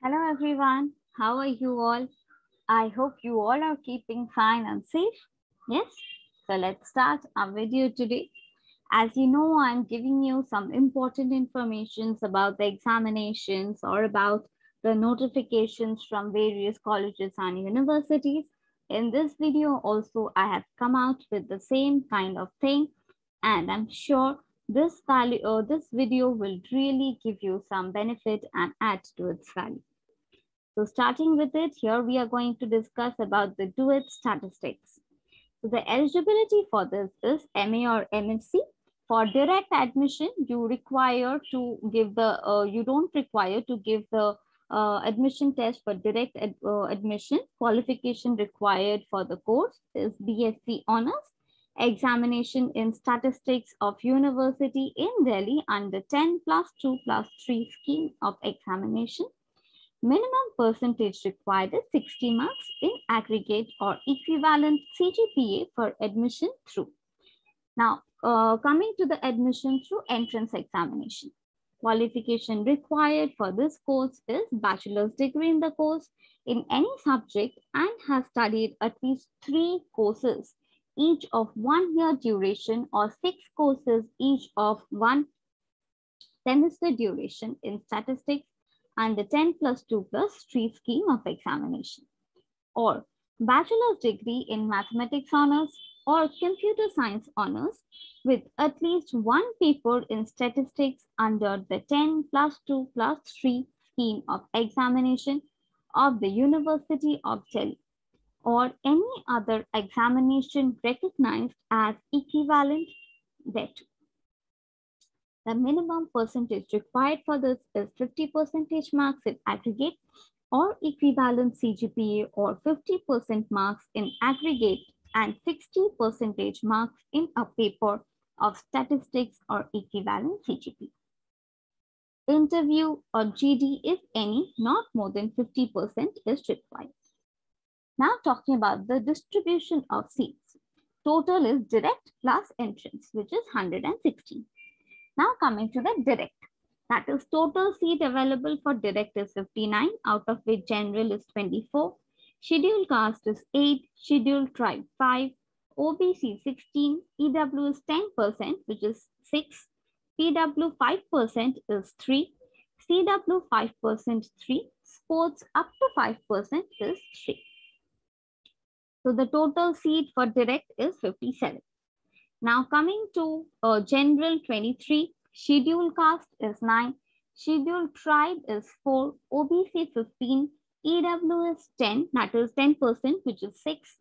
Hello everyone, how are you all? I hope you all are keeping fine and safe. Yes, so let's start our video today. As you know, I'm giving you some important informations about the examinations or about the notifications from various colleges and universities. In this video also, I have come out with the same kind of thing, and I'm sure this video will really give you some benefit and add to its value. So starting with it, here we are going to discuss about the DOIT statistics. So the eligibility for this is MA or MSc. For direct admission, you require to give the, you don't require to give the admission test for direct admission. Qualification required for the course is BSc Honors. Examination in Statistics of University in Delhi under 10+2+3 scheme of examination. Minimum percentage required is 60 marks in aggregate or equivalent CGPA for admission through. Now, coming to the admission through entrance examination. Qualification required for this course is bachelor's degree in the course in any subject and has studied at least 3 courses, each of 1 year duration, or 6 courses, each of 1 semester duration in statistics and the 10+2+3 scheme of examination, or bachelor's degree in mathematics honors or computer science honors with at least 1 paper in statistics under the 10+2+3 scheme of examination of the University of Delhi, or any other examination recognized as equivalent thereto. The minimum percentage required for this is 50% marks in aggregate or equivalent CGPA, or 50% marks in aggregate and 60% marks in a paper of statistics or equivalent CGPA. Interview or GD, if any, not more than 50% is required. Now talking about the distribution of seats. Total is direct plus entrance, which is 116. Now coming to the direct, that is total seat available for direct is 59, out of which general is 24, scheduled caste is 8, scheduled tribe 5, OBC 16, EW is 10%, which is 6, PW 5% is 3, CW 5% 3, sports up to 5% is 3. So the total seat for direct is 57. Now coming to general 23, scheduled caste is 9, scheduled tribe is 4, OBC 15, EW is 10, that is 10%, which is 6,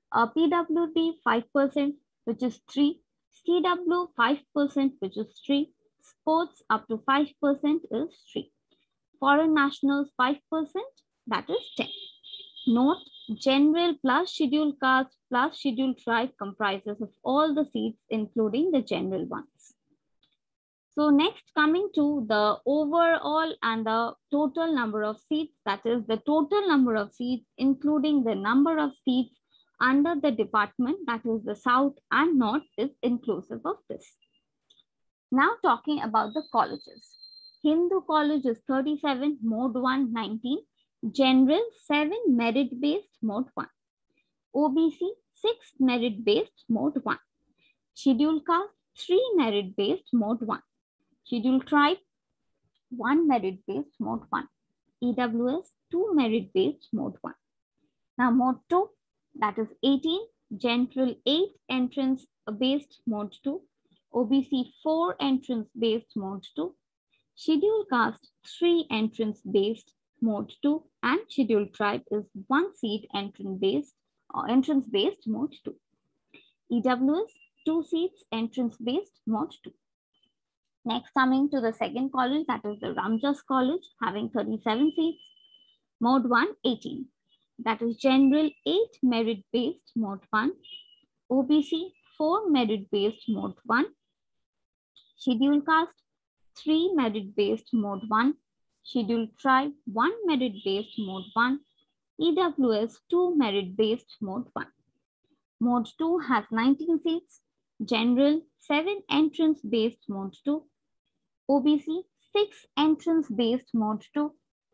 PWD 5%, which is 3, CW 5%, which is 3, sports up to 5% is 3, foreign nationals 5%, that is 10. Note, general plus scheduled caste plus scheduled tribe comprises of all the seats, including the general ones. So next, coming to the overall and the total number of seats, that is the total number of seats, including the number of seats under the department, that is the South and North, is inclusive of this. Now talking about the colleges. Hindu College is 37, Mode 1, 19. General 7, merit-based, Mode 1. OBC 6, merit-based, Mode 1. Scheduled caste 3, merit-based, Mode 1. Scheduled tribe 1, merit-based, Mode 1. EWS 2, merit-based, Mode 1. Now Mode 2, that is 18, general 8, entrance-based, Mode 2. OBC 4, entrance-based, Mode 2. Scheduled caste 3, entrance-based, Mode 2, and scheduled tribe is 1 seat entrance-based, Mode 2. EWS 2 seats entrance-based, Mode 2. Next, coming to the second college, that is the Ramjas College, having 37 seats. Mode 1, 18. That is general 8, merit-based, Mode 1. OBC 4, merit-based, Mode 1. Scheduled caste 3, merit-based, Mode 1. Scheduled tribe 1, merit-based, Mode 1. EWS 2, merit-based, Mode 1. Mode 2 has 19 seats. General 7, entrance-based, Mode 2. OBC 6, entrance-based, Mode 2.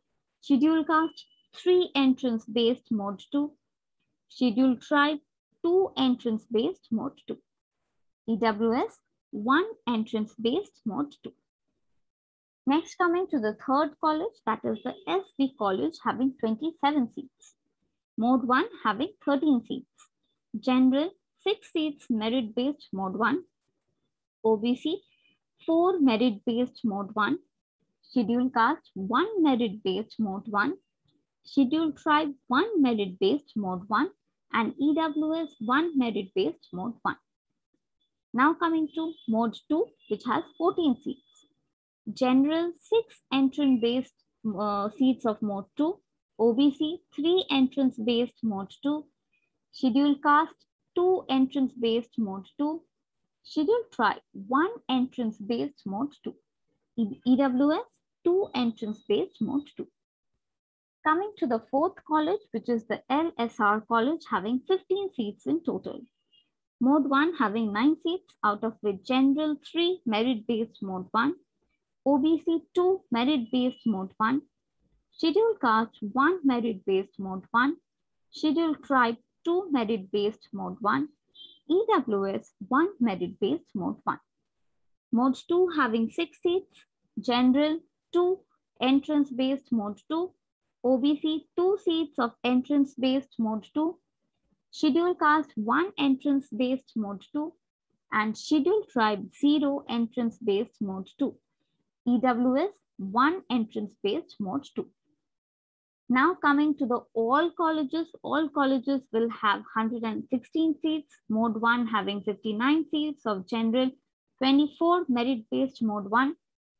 Scheduled caste, 3 entrance based mode 2. Scheduled tribe, 2 entrance based mode 2. EWS, 1 entrance based mode 2. Next, coming to the third college, that is the SB college having 27 seats. Mode 1 having 13 seats. General, 6 seats merit-based mode 1. OBC, 4 merit-based mode 1. Scheduled caste, 1 merit-based mode 1. Scheduled tribe, 1 merit-based mode 1. And EWS, 1 merit-based mode 1. Now coming to mode 2, which has 14 seats. General, 6 entrance-based seats of mode 2. OBC, 3 entrance-based mode 2. Scheduled caste, 2 entrance-based mode 2. Scheduled tribe, 1 entrance-based mode 2. EWS, 2 entrance-based mode 2. Coming to the fourth college, which is the LSR college, having 15 seats in total. Mode 1 having 9 seats, out of which General, 3 merit-based mode 1. OBC, 2 merit-based mode 1. Scheduled caste, 1 merit-based mode 1. Scheduled tribe, 2 merit-based mode 1. EWS, 1 merit-based mode 1. Mode 2 having 6 seats. General, 2 entrance-based mode 2. OBC, 2 seats of entrance-based mode 2. Scheduled caste, 1 entrance-based mode 2. And scheduled tribe, 0 entrance-based mode 2. EWS, 1 entrance-based mode 2. Now coming to the all colleges will have 116 seats, mode 1 having 59 seats of general, 24 merit-based mode 1,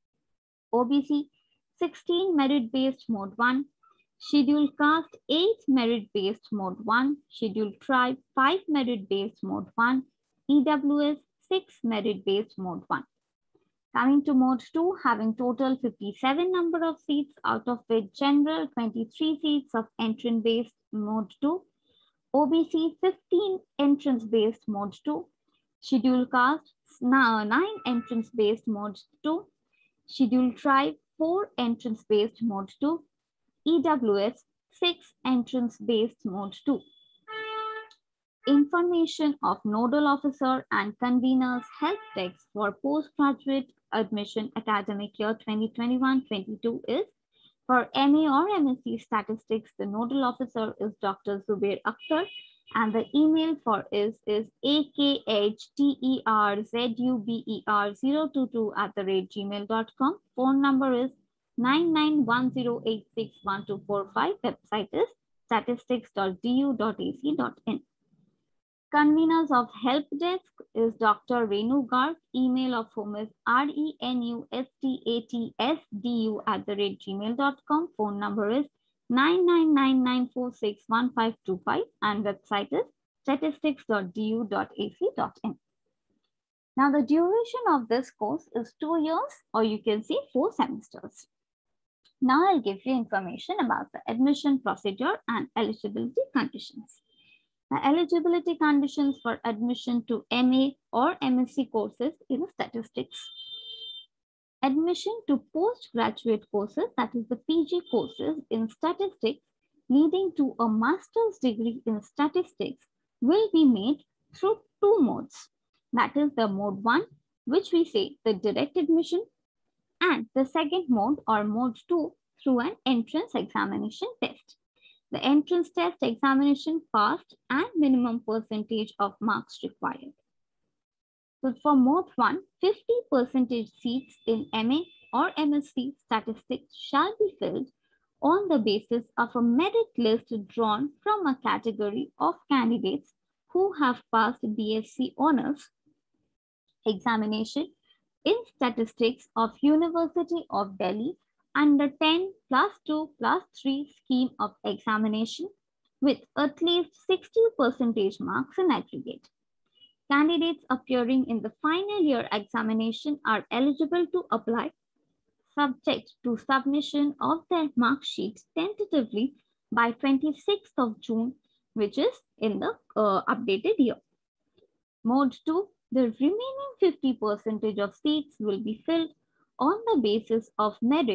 OBC 16 merit-based mode 1, scheduled caste 8 merit-based mode 1, scheduled tribe 5 merit-based mode 1, EWS 6 merit-based mode 1. Coming to mode 2, having total 57 number of seats, out of which general 23 seats of entrance-based mode 2, OBC 15 entrance-based mode 2, scheduled caste 9 entrance-based mode 2, scheduled tribe 4 entrance-based mode 2, EWS 6 entrance-based mode 2. Information of nodal officer and conveners help desk for postgraduate admission academic year 2021-22 is for MA or MSc statistics, the nodal officer is Dr. Zubair Akhtar, and the email for is akhterzuber022@gmail.com. Phone number is 9910861245. Website is statistics.du.ac.in. Conveners of help desk is Dr. Renu Garg. Email of whom is renustatsdu@gmail.com. Phone number is 9999461525 and website is statistics.du.ac.in. Now the duration of this course is 2 years, or you can say 4 semesters. Now I'll give you information about the admission procedure and eligibility conditions. The eligibility conditions for admission to MA or MSc courses in statistics. Admission to postgraduate courses, that is the PG courses in statistics leading to a master's degree in statistics, will be made through 2 modes. That is the mode 1, which we say the direct admission, and the second mode or mode 2 through an entrance examination test. The entrance test examination passed and minimum percentage of marks required. So for mode 1, 50% seats in MA or MSc statistics shall be filled on the basis of a merit list drawn from a category of candidates who have passed BSc honors examination in statistics of University of Delhi under 10+2+3 scheme of examination with at least 60% marks in aggregate. Candidates appearing in the final year examination are eligible to apply, subject to submission of their mark sheets tentatively by 26th of June, which is in the updated year. Mode 2, the remaining 50% of seats will be filled on the basis of merit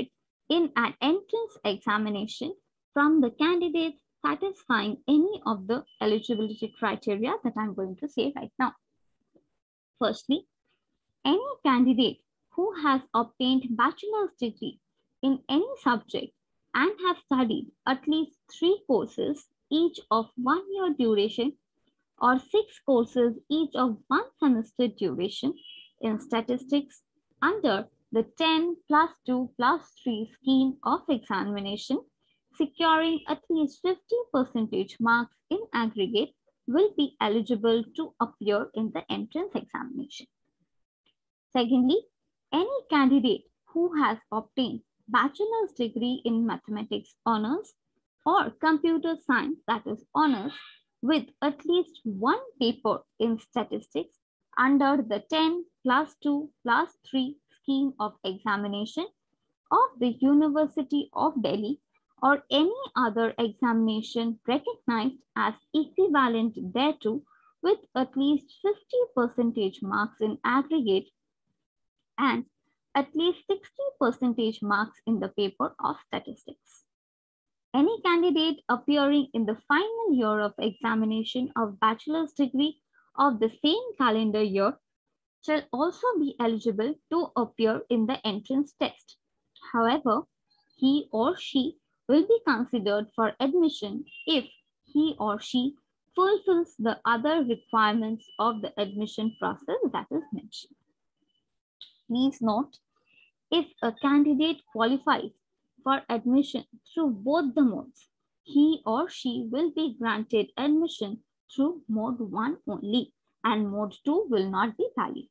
in an entrance examination from the candidates satisfying any of the eligibility criteria that I'm going to say right now. Firstly, any candidate who has obtained bachelor's degree in any subject and has studied at least 3 courses, each of 1 year duration, or 6 courses, each of 1 semester duration in statistics under the 10 plus 2 plus 3 scheme of examination, securing at least 50% marks in aggregate, will be eligible to appear in the entrance examination. Secondly, any candidate who has obtained bachelor's degree in mathematics honors or computer science, that is honors, with at least 1 paper in statistics under the 10 plus 2 plus 3 scheme of examination of the University of Delhi or any other examination recognized as equivalent thereto with at least 50% marks in aggregate and at least 60% marks in the paper of statistics. Any candidate appearing in the final year of examination of bachelor's degree of the same calendar year shall also be eligible to appear in the entrance test. However, he or she will be considered for admission if he or she fulfills the other requirements of the admission process that is mentioned. Please note, if a candidate qualifies for admission through both the modes, he or she will be granted admission through mode 1 only and mode 2 will not be valid.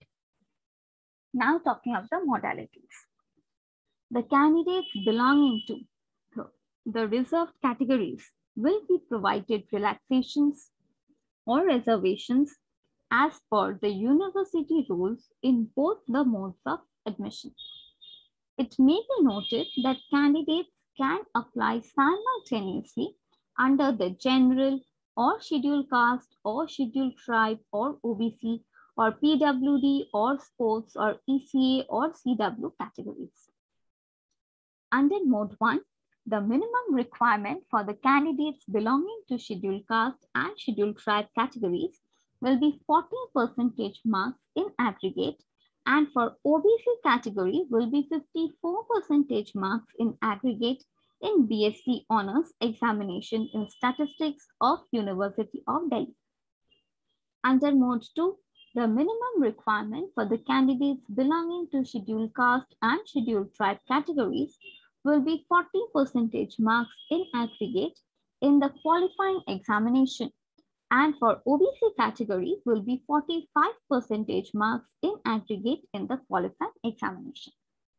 Now talking of the modalities. The candidates belonging to the reserved categories will be provided relaxations or reservations as per the university rules in both the modes of admission. It may be noted that candidates can apply simultaneously under the general or scheduled caste or scheduled tribe or OBC or PWD or sports or ECA or CW categories. Under mode 1, the minimum requirement for the candidates belonging to scheduled caste and scheduled tribe categories will be 40% marks in aggregate, and for OBC category will be 54% marks in aggregate in BSc Honours examination in statistics of University of Delhi. Under mode 2, the minimum requirement for the candidates belonging to scheduled caste and scheduled tribe categories will be 40% marks in aggregate in the qualifying examination, and for OBC category will be 45% marks in aggregate in the qualifying examination.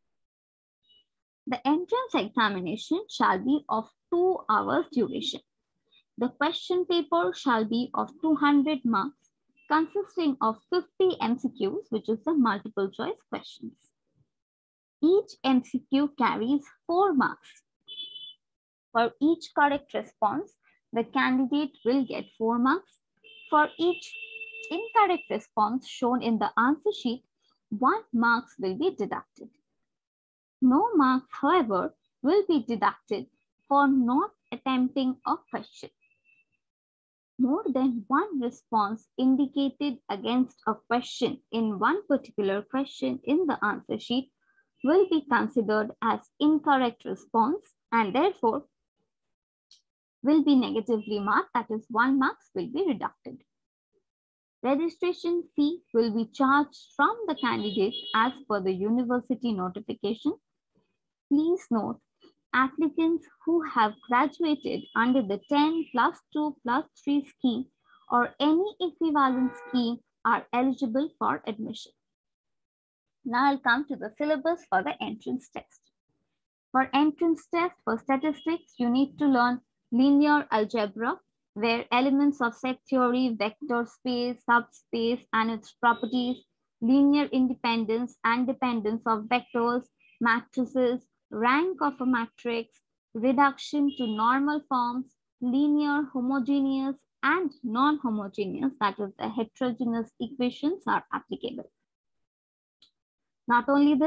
The entrance examination shall be of 2 hours duration. The question paper shall be of 200 marks consisting of 50 MCQs, which is the multiple choice questions. Each MCQ carries 4 marks. For each correct response, the candidate will get 4 marks. For each incorrect response shown in the answer sheet, 1 mark will be deducted. No marks, however, will be deducted for not attempting a question. More than 1 response indicated against a question in one particular question in the answer sheet will be considered as incorrect response and therefore will be negatively marked, that is 1 mark will be deducted. Registration fee will be charged from the candidates as per the university notification. Please note, applicants who have graduated under the 10 plus 2 plus 3 scheme or any equivalent scheme are eligible for admission. Now I'll come to the syllabus for the entrance test. For entrance test for statistics, you need to learn linear algebra, where elements of set theory, vector space, subspace and its properties, linear independence and dependence of vectors, matrices, rank of a matrix, reduction to normal forms, linear, homogeneous and non-homogeneous, that is the heterogeneous equations are applicable. Not only this,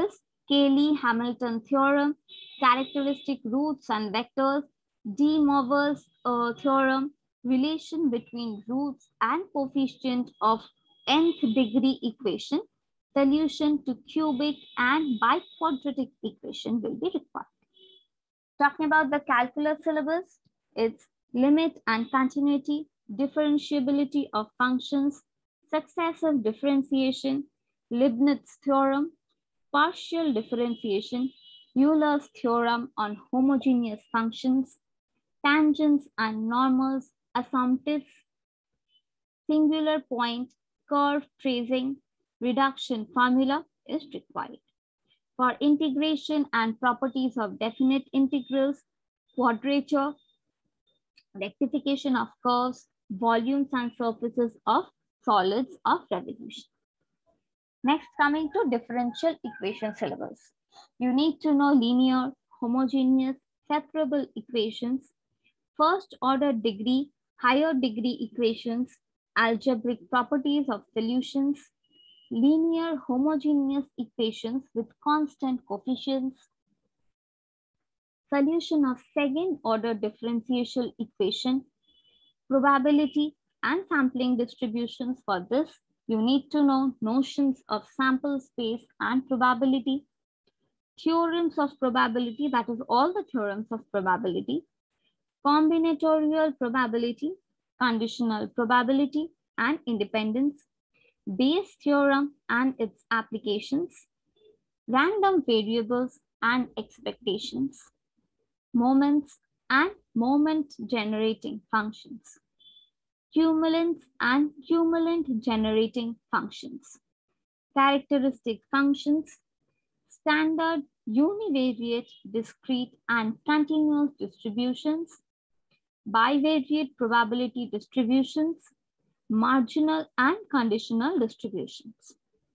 Cayley-Hamilton theorem, characteristic roots and vectors, De Moivre's theorem, relation between roots and coefficient of nth degree equation, solution to cubic and biquadratic equation will be required. Talking about the calculus syllabus, it's limit and continuity, differentiability of functions, successive differentiation, Leibniz theorem, partial differentiation, Euler's theorem on homogeneous functions, tangents and normals, asymptotes, singular point, curve tracing, reduction formula is required. For integration and properties of definite integrals, quadrature, rectification of curves, volumes and surfaces of solids of revolution. Next, coming to differential equation syllabus. You need to know linear, homogeneous, separable equations, first order degree, higher degree equations, algebraic properties of solutions, linear homogeneous equations with constant coefficients, solution of second order differential equation, probability and sampling distributions. For this, you need to know notions of sample space and probability, theorems of probability, that is all the theorems of probability, combinatorial probability, conditional probability and independence, Bayes theorem and its applications, random variables and expectations, moments and moment generating functions, cumulants and cumulant generating functions, characteristic functions, standard univariate discrete and continuous distributions, bivariate probability distributions, marginal and conditional distributions,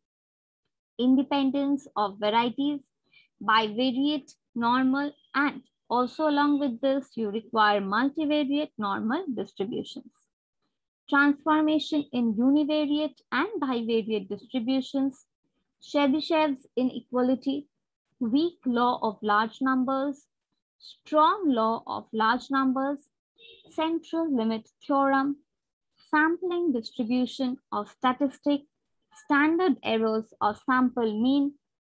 independence of varieties, bivariate, normal, and also along with this, you require multivariate normal distributions. Transformation in univariate and bivariate distributions, Chebyshev's inequality, weak law of large numbers, strong law of large numbers, central limit theorem, sampling distribution of statistic, standard errors of sample mean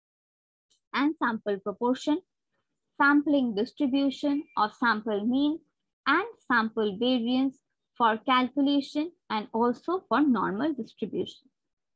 and sample proportion, sampling distribution of sample mean and sample variance for calculation and also for normal distribution.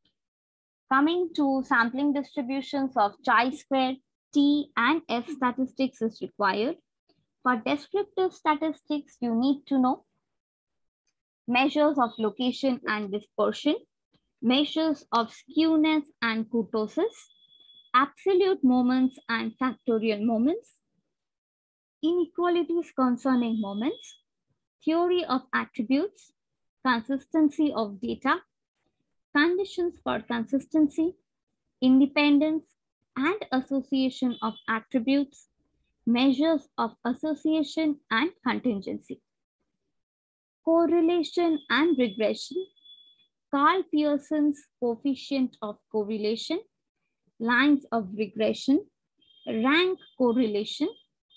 Coming to sampling distributions of chi-square, T and F statistics is required. For descriptive statistics, you need to know measures of location and dispersion, measures of skewness and kurtosis, absolute moments and factorial moments, inequalities concerning moments, theory of attributes, consistency of data, conditions for consistency, independence and association of attributes, measures of association and contingency, correlation and regression, Carl Pearson's coefficient of correlation, lines of regression, rank correlation,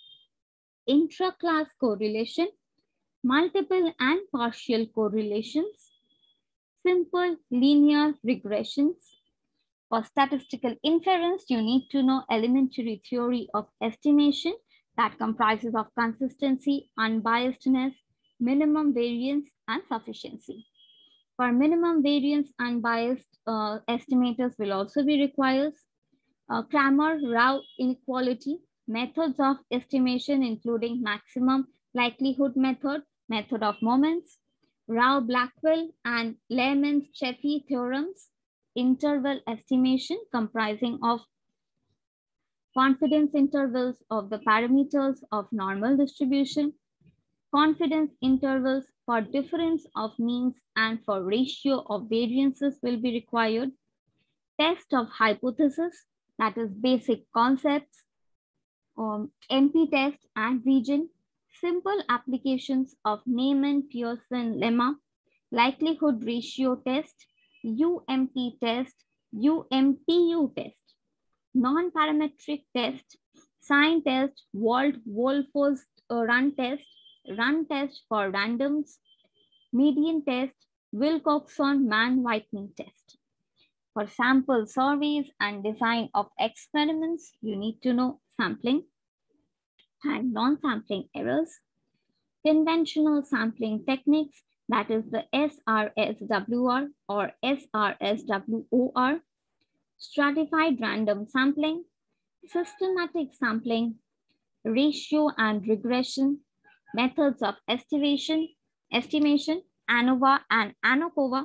intra-class correlation, multiple and partial correlations, simple linear regressions. For statistical inference, you need to know elementary theory of estimation that comprises of consistency, unbiasedness, minimum variance, and sufficiency. For minimum variance, unbiased estimators will also be required. Cramer-Rao inequality, methods of estimation including maximum likelihood method, method of moments, Rao-Blackwell and Lehmann-Chaffee theorems, interval estimation comprising of confidence intervals of the parameters of normal distribution, confidence intervals for difference of means and for ratio of variances will be required, test of hypothesis, that is basic concepts, NP test and region, simple applications of Neyman-Pearson lemma, likelihood ratio test, UMP test, UMPU test, non-parametric test, sign test, Wolf's run test for randoms, median test, Wilcoxon man whitening test. For sample surveys and design of experiments, you need to know sampling and non-sampling errors, conventional sampling techniques, that is the SRSWR or SRSWOR, stratified random sampling, systematic sampling, ratio and regression, methods of estimation, ANOVA and ANOCOVA,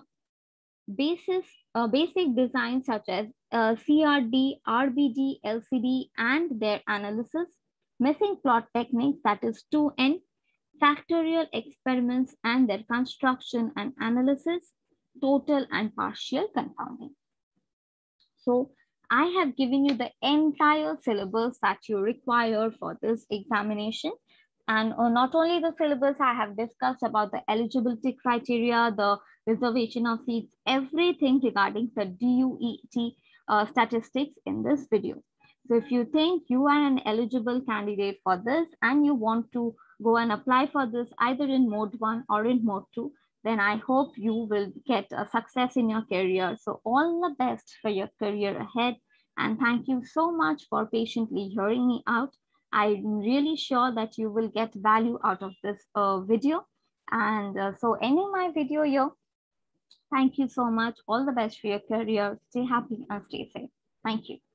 basic designs such as CRD, RBD, LCD, and their analysis, missing plot techniques, that is 2N, factorial experiments and their construction and analysis, total and partial confounding. So I have given you the entire syllabus that you require for this examination. And not only the syllabus, I have discussed about the eligibility criteria, the reservation of seats, everything regarding the DUET statistics in this video. So if you think you are an eligible candidate for this and you want to go and apply for this either in mode 1 or in mode 2, then I hope you will get a success in your career. So all the best for your career ahead. And thank you so much for patiently hearing me out. I'm really sure that you will get value out of this video. And so ending my video here, thank you so much. All the best for your career. Stay happy and stay safe. Thank you.